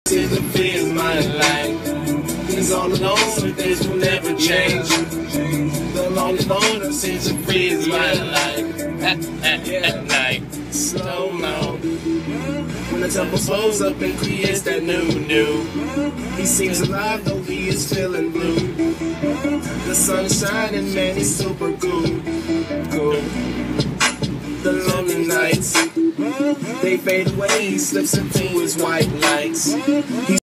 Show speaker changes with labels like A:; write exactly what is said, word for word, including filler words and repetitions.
A: To the fears my life. He's all alone, so things will never change. The lonely loner seems to freeze my life. At, at, at night, slow mo. When the temple slows up and creates that new, new. He seems alive though he is feeling blue. The sun's shining, man, he's super cool. Cool. The lonely nights, they fade away, he slips into his white lights. He's